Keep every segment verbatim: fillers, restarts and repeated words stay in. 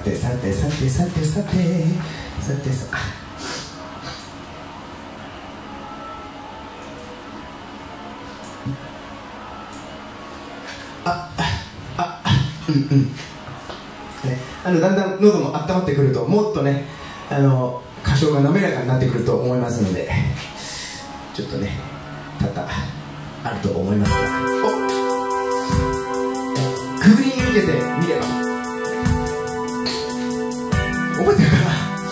てさてさてさてさてさてさああうんうんね、あのだんだん喉も温まってくるともっとねあの歌唱が滑らかになってくると思いますのでちょっとね多々あると思いますがおくぐり抜けてみれば覚えてるかな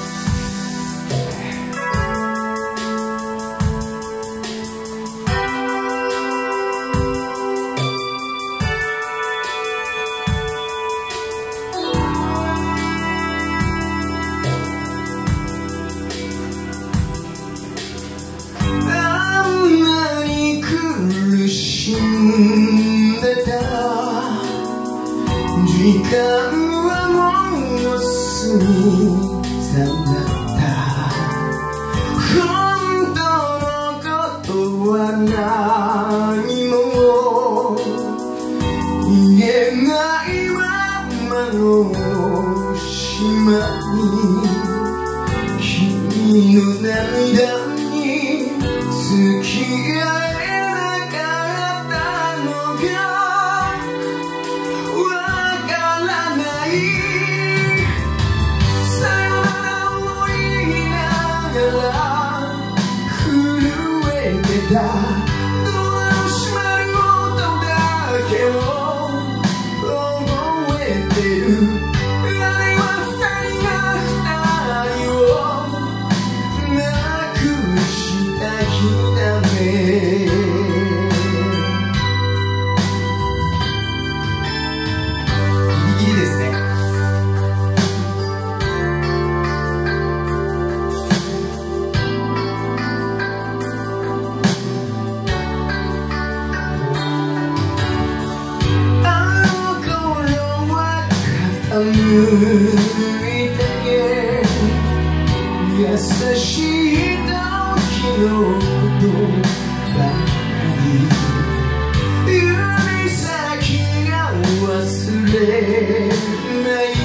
時間はもうすぐさまった本当のことは何も言えないままの島に君の涙に付き合えなかったのかドアの閉まる音だけを覚えてるあれは二人が二人を亡くした日だねギリギリですね向いて優しい時のことばかり指先が忘れない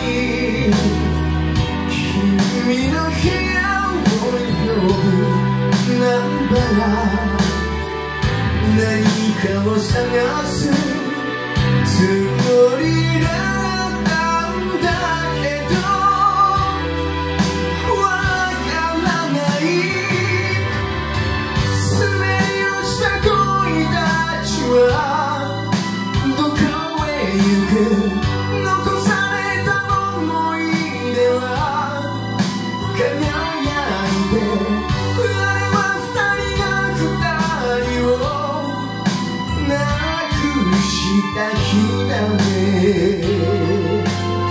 君の部屋を呼ぶナンバー何かを探すつもりだどこへ行く残された思い出は輝いてあれは二人が二人を亡くした日だね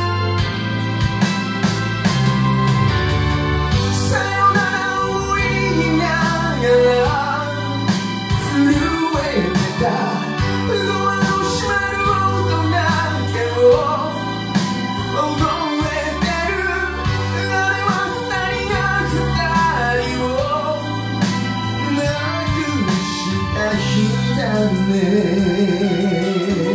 さよならを言いながら震えてたドアの閉まる音だけを覚えてるあれは二人が二人を亡くした日だね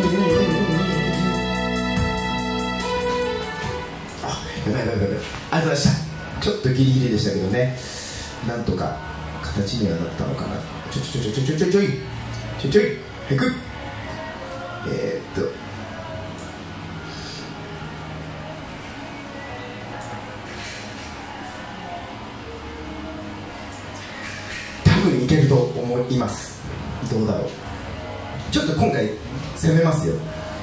あ、やばいやばいやばいありがとうございましたちょっとギリギリでしたけどねなんとか形にはなったのかなちょちょちょちょちょちょちょいちょちょいはいくえー、っと多分いけると思います。どうだろう。ちょっと今回攻めますよ。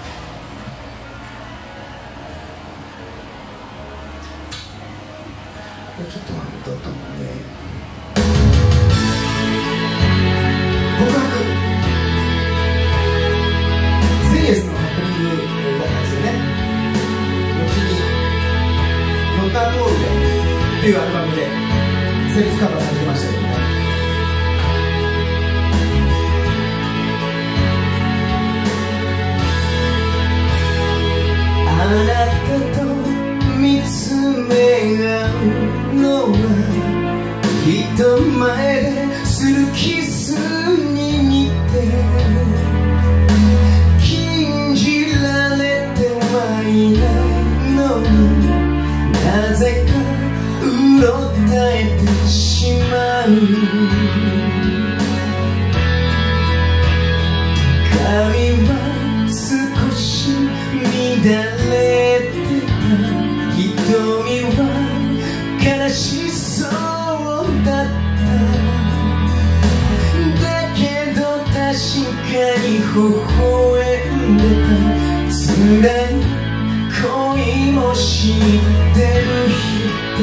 ちょっと待ってとね。告白セイエスのハプニングだったんですよね。後に「ノッターボールで」っていうアルバムでセルフカバーされてましたけどね。あなたと見つめ合うのは人前でするキスに似て禁じられてはいないのにぜかうろたえてしまう髪は少し乱れてた瞳は悲しそうだっただけど確かに微笑んでた辛い恋も知ってる人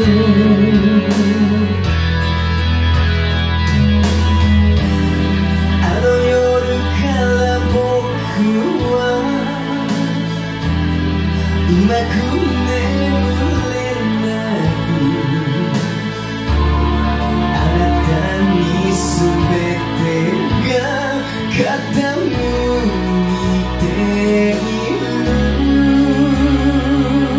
あの夜から僕はうまく眠れないあなたに全てが傾いている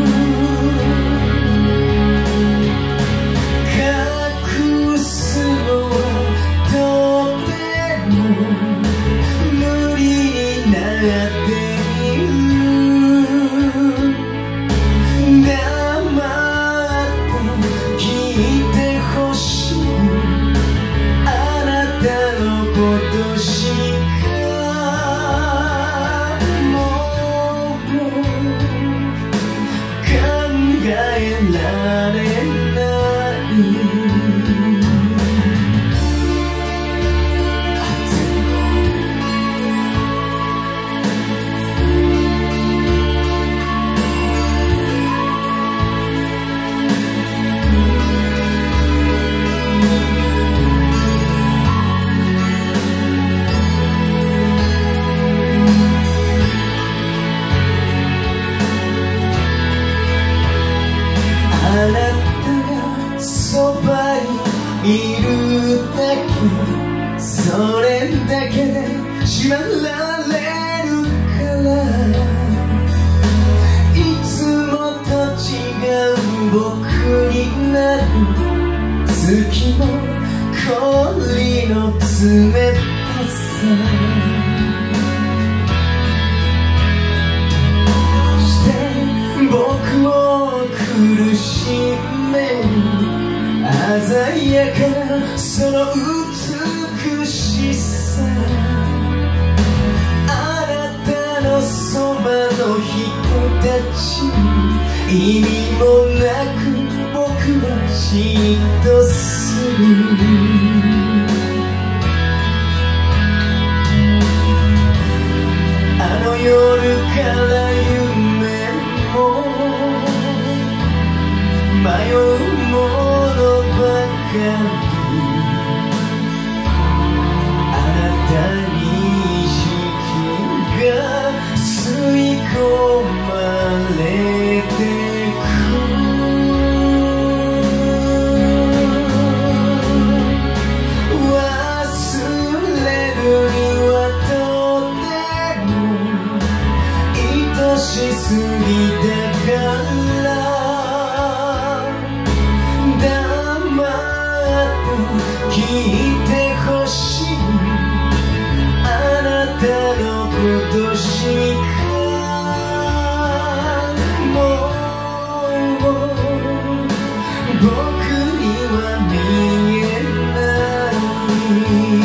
それだけで縛られるからいつもと違う僕になる月も氷の冷たさして僕を苦しめる鮮やかなその美しさあなたのそばの人たち意味もなく僕は嫉妬するあの夜から夢も迷うものばかりあなたに意識が吸い込まれてく忘れるにはとても愛しすぎだから聞いてほしいあなたのことしかもう僕には見えない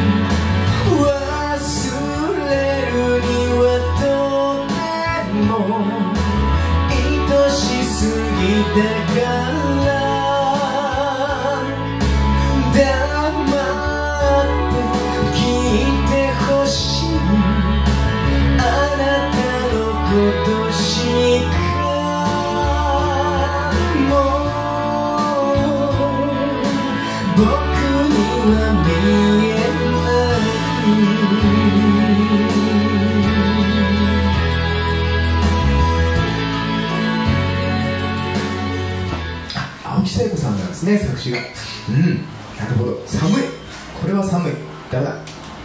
忘れるにはとても愛しすぎだから今年かも僕には見えない青木聖子さんなんですね作詞がうんなるほど寒いこれは寒いダメだ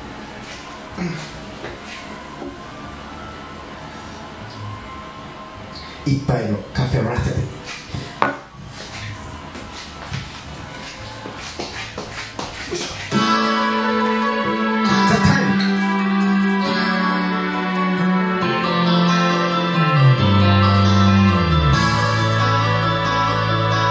一杯のカフェをラテで「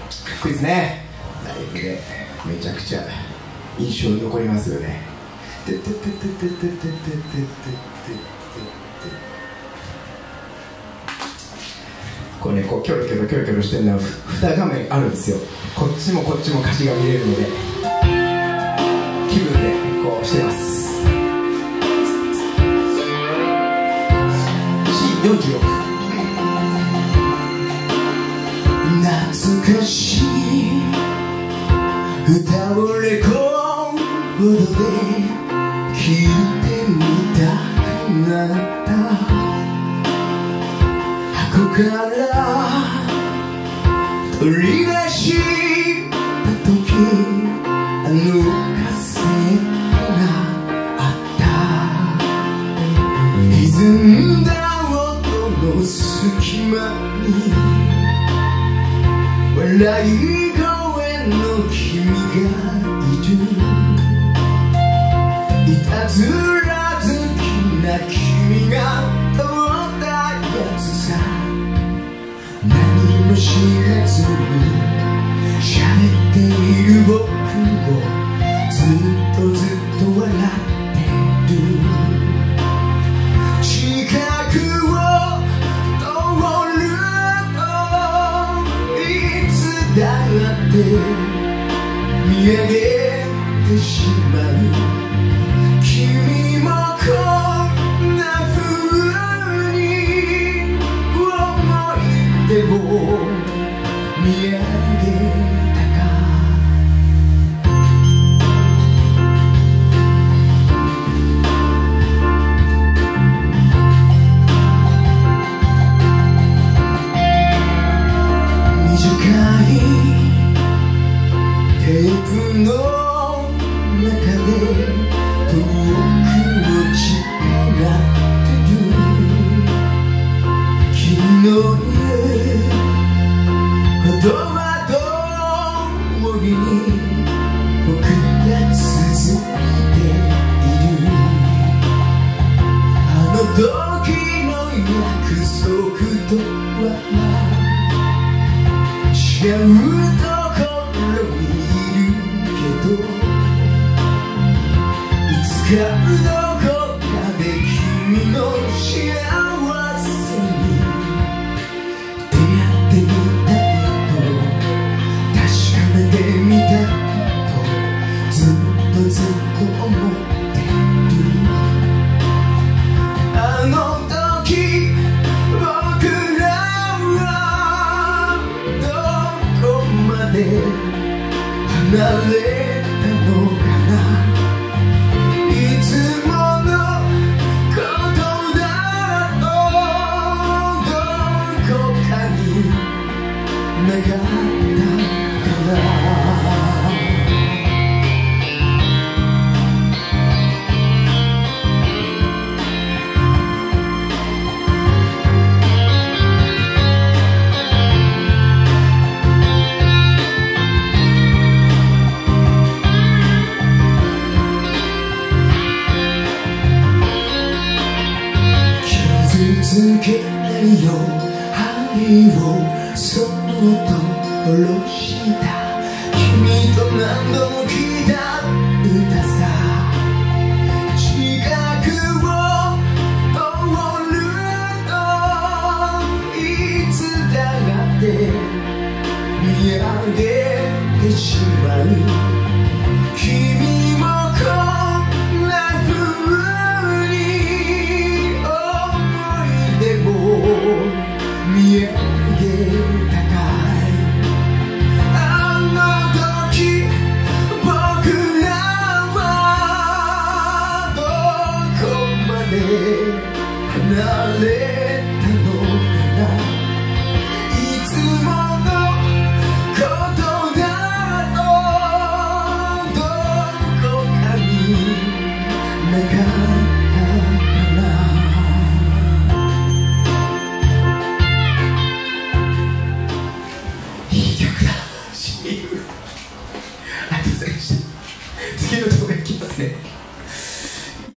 っこいいですね。ライブでめちゃくちゃ印象に残りますよね。こうね、こうキョロキョロキョロキョロしてるのはに画面あるんですよ。こっちもこっちも歌詞が見れるので気分でこうしてます。 シーよんじゅうろく 懐かしい歌をレコードで聴いてみたくなった。箱から取り出した時、あのカセットがあった。歪んだ音の隙間に笑い声の君がいる。いたずら好きな君が通ったやつさ。何も知らずに喋っている僕をずっとずっと笑ってる。近くを通るといつだって見上げてしまう。君もこんな風に思い出を見上げたか。短いテープの中で遠くをちらってる。君の言う言葉通りに僕が続いている。あの時の約束とは違うところにいるけど、いつかどこかで君の幸せに出会ってみたいと確かめてみたいとずっとずっと思ってる。あの時僕らはどこまで離れたのかな。いつものことだとどこかになかったから。傷つけないよ針をそっと下ろした君と何度も聞いた歌さ。近くを通るといつだって見上げてしまう。君もこんな風に見上げたかい。あの時僕らはどこまで離れたのかな。